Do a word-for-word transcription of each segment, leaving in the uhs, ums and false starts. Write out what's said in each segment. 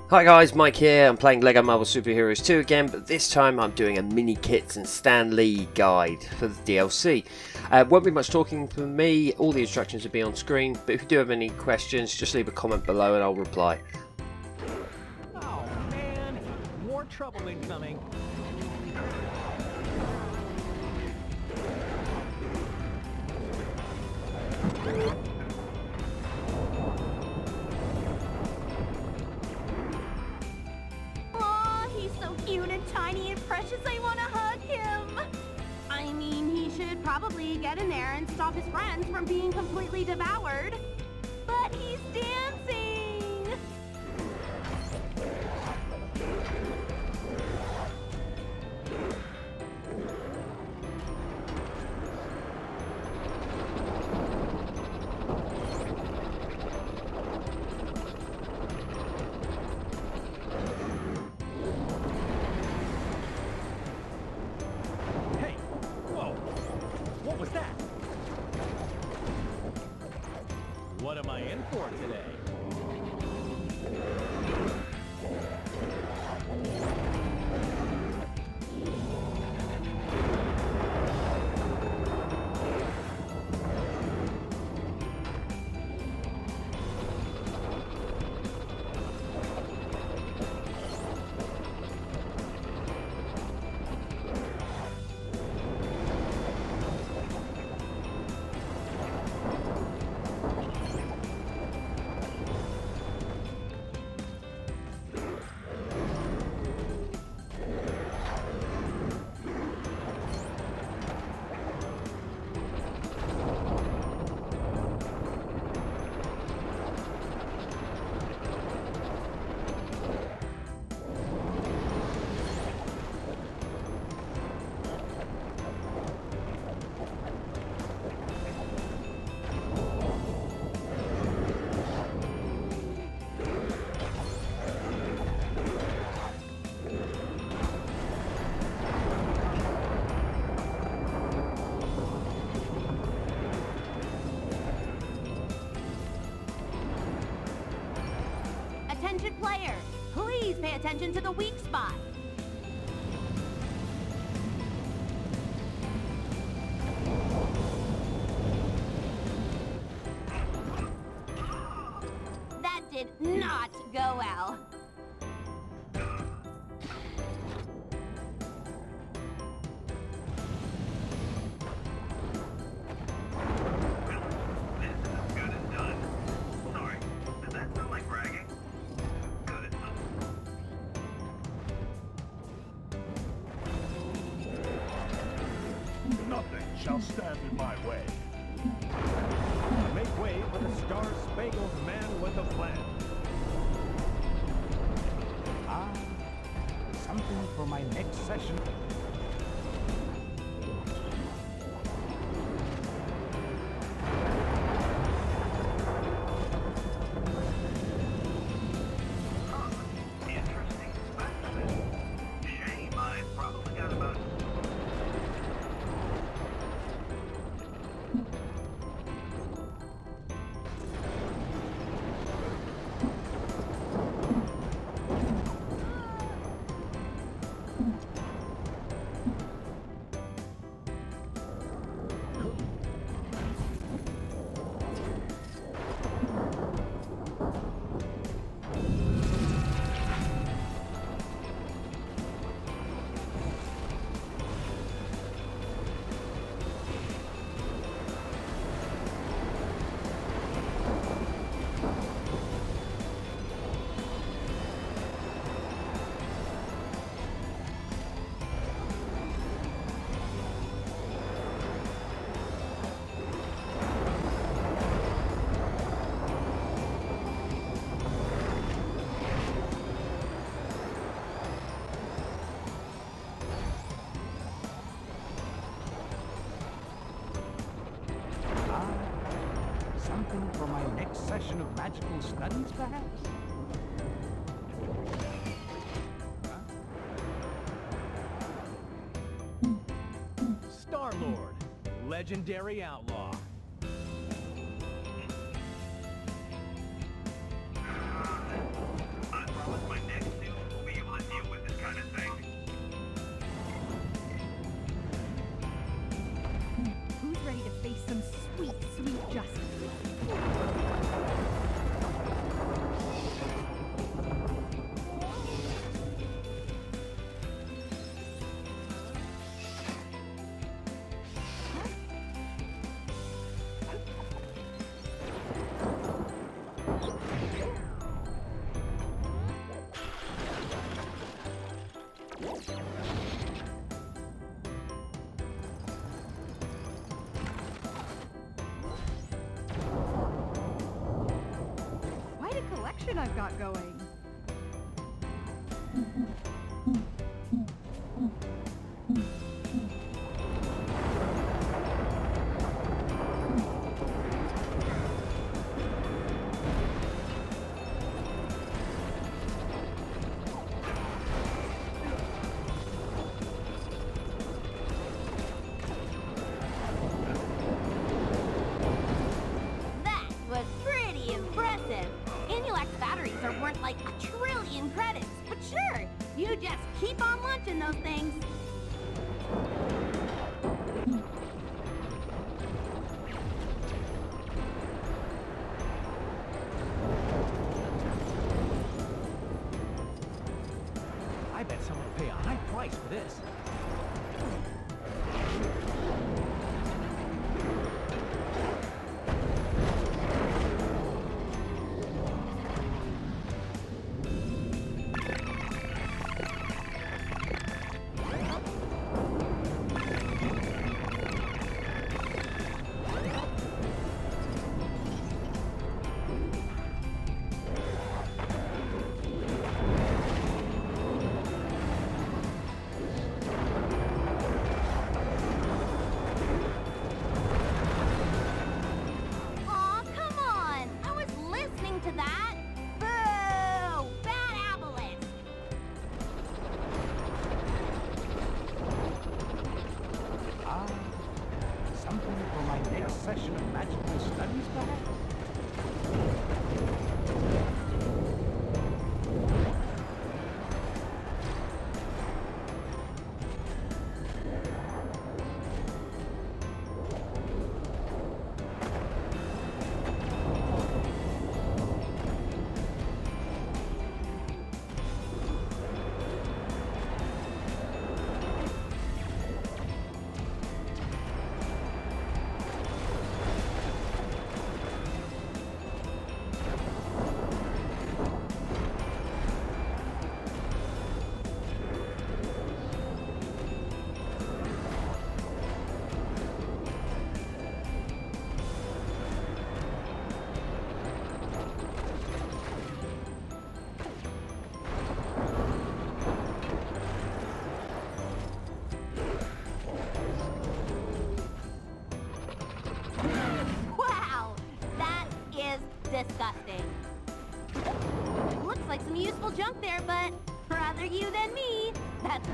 Hi guys, Mike here. I'm playing LEGO Marvel Super Heroes two again, but this time I'm doing a mini kits and Stan Lee guide for the D L C. Uh, won't be much talking from me, all the instructions will be on screen, but if you do have any questions, just leave a comment below and I'll reply. Oh man, more trouble incoming. Cute and tiny and precious, I want to hug him. I mean, he should probably get in there and stop his friends from being completely devoured. But he's dancing! What was that? What am I in for today? Attention players, please pay attention to the weak spot. That did not go well. Nothing shall stand in my way. Make way for the Star-Spangled Man with a Plan. Ah, something for my next session. Something for my next session of magical studies, perhaps? Star-Lord, legendary outlaw. I promise my collection I've got going. That was pretty impressive. Inulac's batteries are worth like a trillion credits, but sure, you just keep on launching those things. I bet someone will pay a high price for this. Aw, come on! I was listening to that! Boo! Bad Obelisk! Ah, something for my next session of magical studies, perhaps? Wow! That is disgusting. Looks like some useful junk there, but rather you than me. That's...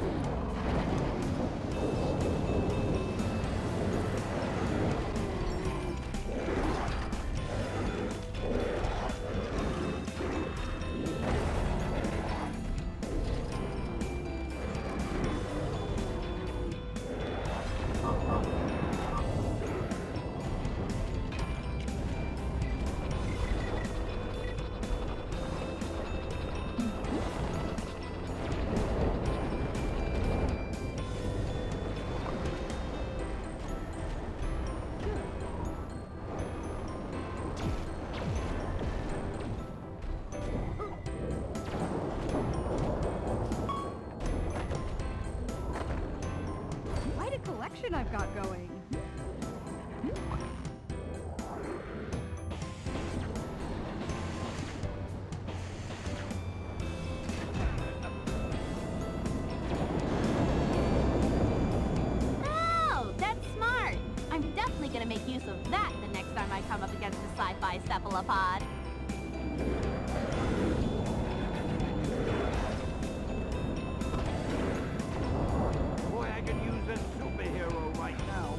Quite a collection I've got going. Oh, that's smart. I'm definitely gonna make use of that the next time I come up against a sci-fi cephalopod. Boy, I could use a superhero right now.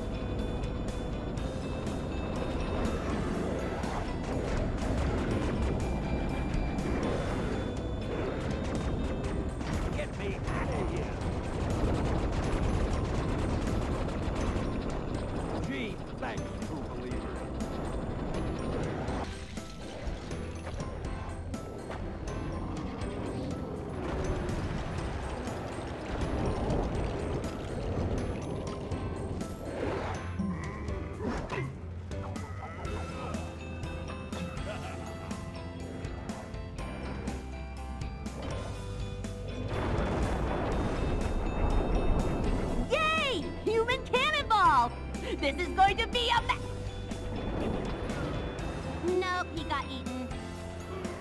Get me out of here! Gee, thanks, true believer. Yay! Human cannonball! This is going to be a ma- Nope, he got eaten.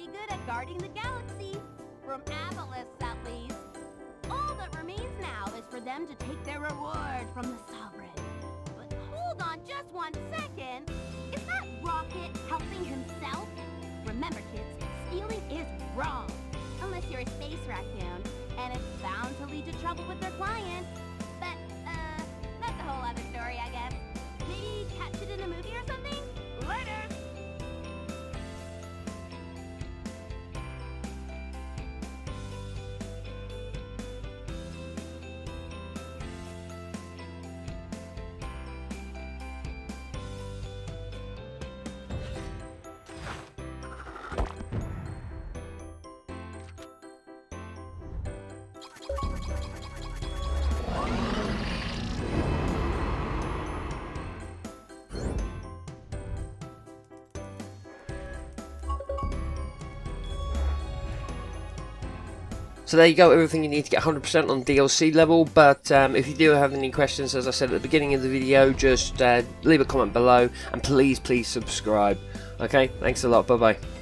good at guarding the galaxy. From Avalus, at least. All that remains now is for them to take their reward from the Sovereign. But hold on just one second. Is that Rocket helping himself? Remember, kids, stealing is wrong. Unless you're a space raccoon, and it's bound to lead to trouble with their client. But, uh, that's a whole other story, I guess. Maybe catch it in a movie or something? Later! So there you go, everything you need to get one hundred percent on D L C level. But um, if you do have any questions, as I said at the beginning of the video, just uh, leave a comment below, and please, please subscribe. Okay, thanks a lot, bye bye.